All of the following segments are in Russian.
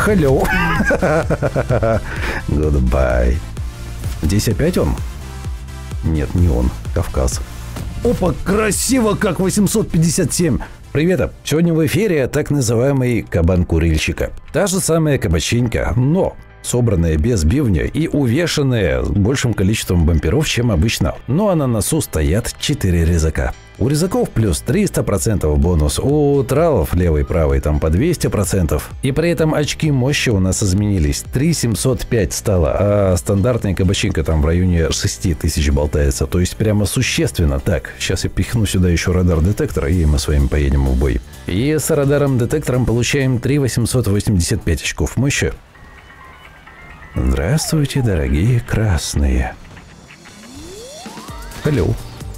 Hello. Goodbye. Здесь опять он? Нет, не он. Кавказ. Опа, красиво как 857. Привет, сегодня в эфире так называемый кабан курильщика. Та же самая кабаченька, но собранная без бивня и увешанная большим количеством бамперов, чем обычно. Ну а на носу стоят 4 резака. У резаков плюс 300% бонус, у тралов левый и правый там по 200%. И при этом очки мощи у нас изменились. 3705 стало, а стандартная кабаченька там в районе 6000 болтается. То есть прямо существенно. Так, сейчас я пихну сюда еще радар-детектор, и мы с вами поедем в бой. И с радаром-детектором получаем 3885 очков мощи. Здравствуйте, дорогие красные. Hello.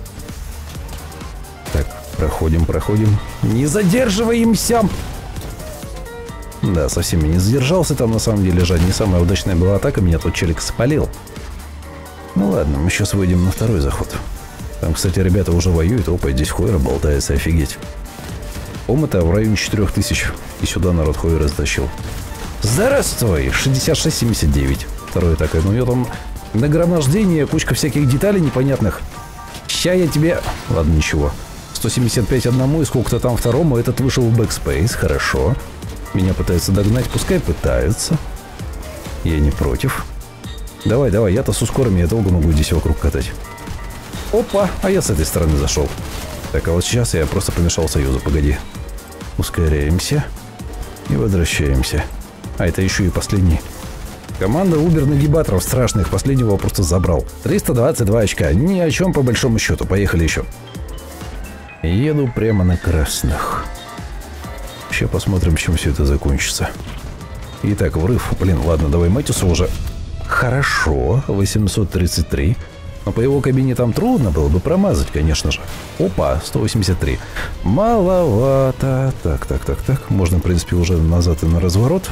Так, проходим. Не задерживаемся! Да, совсем не задержался. Там на самом деле, Жень, не самая удачная была атака. Меня тут челик спалил. Ну ладно, мы сейчас выйдем на второй заход. Там, кстати, ребята уже воюют. Опа, здесь Хойер болтается, офигеть. Ом-то в районе 4000. И сюда народ Хойера затащил. Здравствуй, 6679. Второй атакой. Ну, я там нагромождение, кучка всяких деталей непонятных. Ща я тебе... Ладно, ничего. 175 одному и сколько-то там второму. Этот вышел в бэкспейс. Хорошо. Меня пытаются догнать. Пускай пытаются. Я не против. Давай. Я-то с ускором, я долго могу здесь вокруг катать. Опа. А я с этой стороны зашел. Так, а вот сейчас я просто помешал союзу. Погоди. Ускоряемся. И возвращаемся. А это еще и последний. Команда Убер-нагибаторов страшных. Последнего просто забрал. 322 очка. Ни о чем по большому счету. Поехали еще. Еду прямо на красных. Сейчас посмотрим, чем все это закончится. Итак, врыв. Блин, ладно, давай Мэтьюса уже. Хорошо. 833. Но по его кабине там трудно было бы промазать, конечно же. Опа, 183. Маловато. Так. Можно, в принципе, уже назад и на разворот.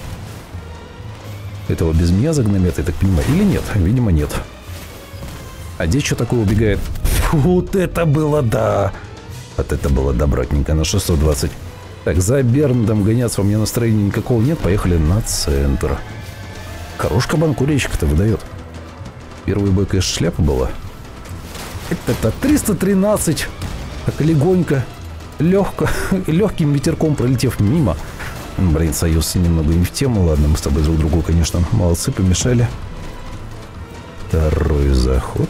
Этого без меня загномят, я так понимаю. Или нет? Видимо, нет. А здесь что такое убегает? Вот это было да! Вот это было добротненько на 620. Так, за Берндом гоняться у меня настроения никакого нет. Поехали на центр. Хорош кабан курильщик-то выдает. Первый бой, конечно, шляпа была. Это 313. Так легонько, легким ветерком пролетев мимо. Блин, союз немного не в тему. Ладно, мы с тобой друг другу, конечно, молодцы, помешали. Второй заход.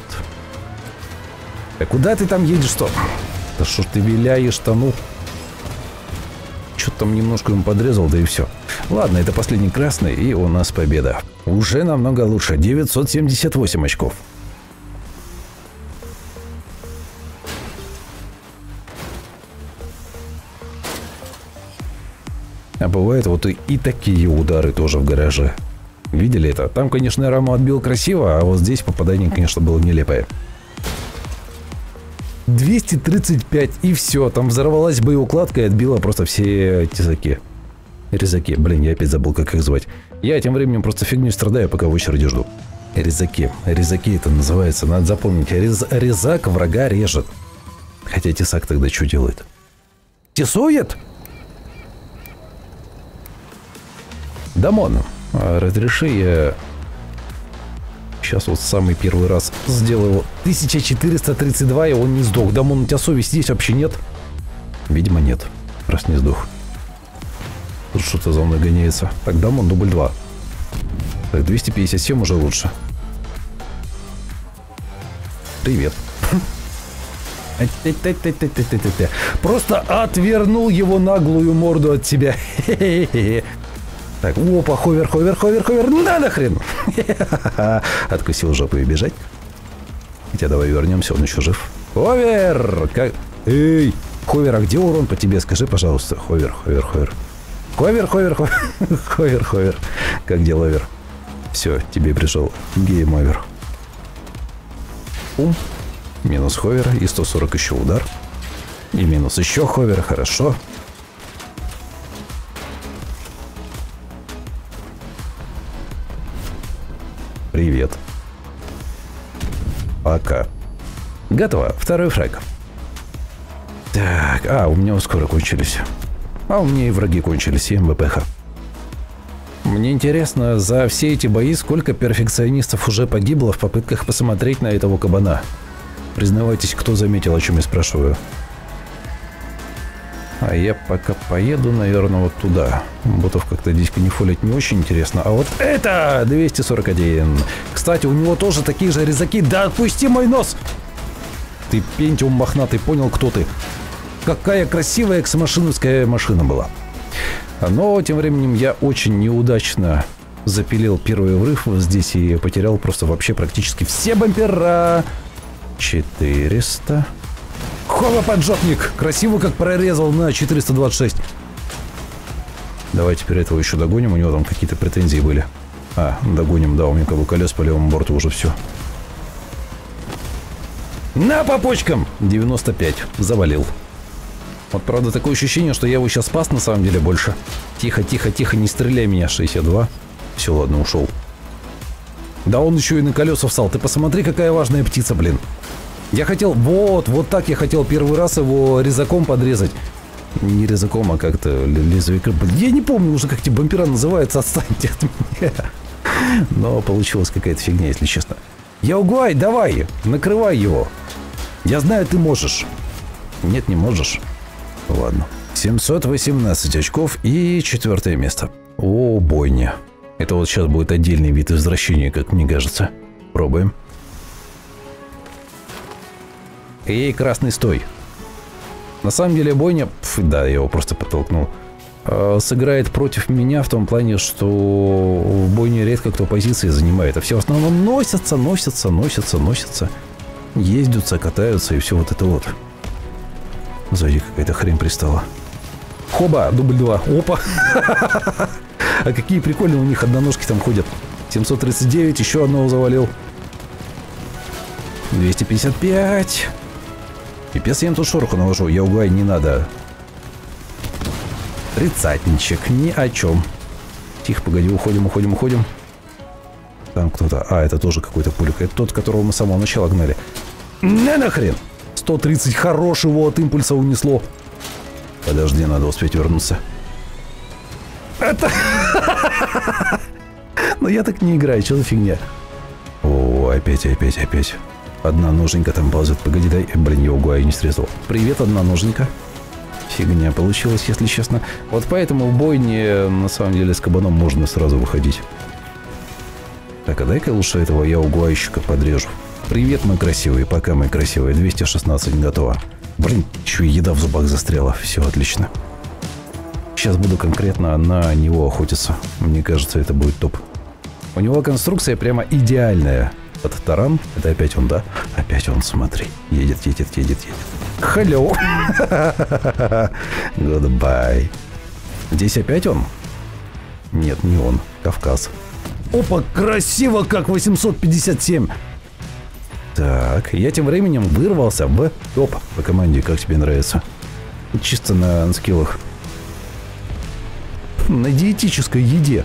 А куда ты там едешь, что? Да что ж ты виляешь-то, ну? Что-то там немножко ему подрезал, да и все. Ладно, это последний красный, и у нас победа. Уже намного лучше. 978 очков. А бывает вот и такие удары тоже в гараже. Видели это? Там, конечно, раму отбил красиво, а вот здесь попадание, конечно, было нелепое. 235 и все. Там взорвалась боеукладка и отбила просто все тесаки. Резаки. Блин, я опять забыл, как их звать. Я тем временем просто фигню страдаю, пока в очереди жду. Резаки. Резаки это называется. Надо запомнить. Резак врага режет. Хотя тесак тогда что делает? Тесует? Дамон, разреши я сейчас вот самый первый раз сделаю 1432, и он не сдох. Дамон, у тебя совесть здесь вообще нет? Видимо, нет. Раз не сдох. Тут что-то за мной гоняется. Так, Дамон, дубль 2. Так, 257 уже лучше. Привет. Просто отвернул его наглую морду от тебя. Так, опа, ховер. Да нахрен. Откусил жопу и бежать. Хотя давай вернемся, он еще жив. Ховер! Как... Эй! Ховер, а где урон по тебе? Скажи, пожалуйста. Ховер. Ховер. Как дела, Овер? Все, тебе пришел гейм-овер. Минус ховер и 140 еще удар. И минус еще ховер, хорошо. Привет. Пока. Готово. Второй фраг. Так, у меня скоро кончились. А у меня и враги кончились, и МВПХ. Мне интересно, за все эти бои сколько перфекционистов уже погибло в попытках посмотреть на этого кабана. Признавайтесь, кто заметил, о чем я спрашиваю. А я пока поеду, наверное, вот туда. Ботов как-то здесь канифолить не очень интересно. А вот это 241. Кстати, у него тоже такие же резаки. Да отпусти мой нос! Ты, Пентиум мохнатый, понял, кто ты? Какая красивая эксмашиновская машина была. Но тем временем я очень неудачно запилил первый врыв здесь и потерял просто вообще практически все бампера. 400. Хоба, поджопник! Красиво как прорезал на 426. Давай теперь этого еще догоним. У него там какие-то претензии были. А, догоним, да, у меня как бы колес по левому борту уже все. На по почкам! 95. Завалил. Вот, правда, такое ощущение, что я его сейчас спас на самом деле больше. Тихо, тихо, тихо, не стреляй меня. 62. Все, ладно, ушел. Да он еще и на колеса встал. Ты посмотри, какая важная птица, блин. Я хотел, вот так я хотел первый раз его резаком подрезать. Не резаком, а как-то лезвием. Я не помню уже, как эти бампера называются, отстаньте от меня. Но получилась какая-то фигня, если честно. Яугуай, давай, накрывай его. Я знаю, ты можешь. Нет, не можешь. Ладно. 718 очков и 4 место. О, бойня. Это вот сейчас будет отдельный вид извращения, как мне кажется. Пробуем. Эй, красный, стой. На самом деле бойня... да, я его просто подтолкнул. Сыграет против меня в том плане, что в бойне редко кто позиции занимает. А все в основном носятся. Ездятся, катаются и все вот это вот. Сзади какая-то хрень пристала. Хоба, дубль 2. Опа. А какие прикольные у них одноножки там ходят. 739, еще одного завалил. 255. Пипец, я им тут шороху навожу. Яугуай, не надо. Тридцатничек, ни о чем. Тихо, погоди, уходим. Там кто-то. А, это тоже какой-то пулик. Это тот, которого мы с самого начала гнали. Не нахрен. 130, хорош, его от импульса унесло. Подожди, надо успеть вернуться. Это... Но я так не играю, что за фигня? О, опять. Одна ноженька там ползет. Погоди, дай. Блин, я угуай не срезал. Привет, одна ноженька. Фигня получилась, если честно. Вот поэтому в бойне, на самом деле, с кабаном можно сразу выходить. Так, а дай-ка лучше этого яугуайщика подрежу. Привет, мой красивый. Пока, мой красивый. 216 готово. Блин, еще и еда в зубах застряла. Все, отлично. Сейчас буду конкретно на него охотиться. Мне кажется, это будет топ. У него конструкция прямо идеальная. Под таран. Это опять он, да? Опять он, смотри. Едет. Hello. Goodbye. Здесь опять он? Нет, не он. Кавказ. Опа, красиво как 857. Так, я тем временем вырвался в топ по команде. Как тебе нравится? Чисто на анскиллах. На диетической еде.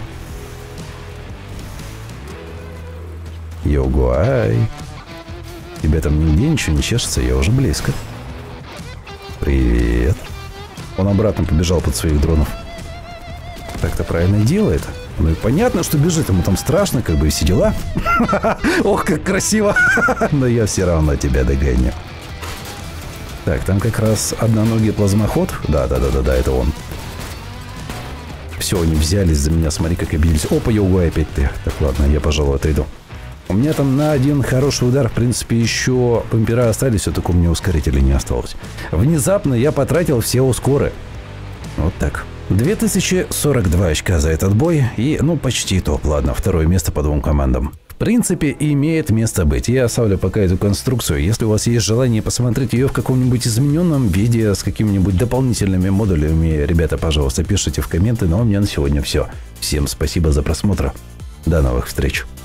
Яугуай. Тебя там нигде ничего не чешется, я уже близко. Привет. Он обратно побежал под своих дронов. Так-то правильно делает. Ну и понятно, что бежит, ему там страшно, как бы и все дела. Ох, как красиво. Но я все равно тебя догоню. Так, там как раз одноногий плазмоход. Да, это он. Все, они взялись за меня, смотри, как обиделись. Опа, Яугуай, опять ты. Так, ладно, я, пожалуй, отойду. У меня там на один хороший удар, в принципе, еще бампера остались, все только у меня ускорителей не осталось. Внезапно я потратил все ускоры. Вот так. 2042 очка за этот бой и, ну, почти топ. Ладно, второе место по двум командам. В принципе, имеет место быть. Я оставлю пока эту конструкцию. Если у вас есть желание посмотреть ее в каком-нибудь измененном виде с какими-нибудь дополнительными модулями, ребята, пожалуйста, пишите в комменты. Ну а у меня на сегодня все. Всем спасибо за просмотр. До новых встреч.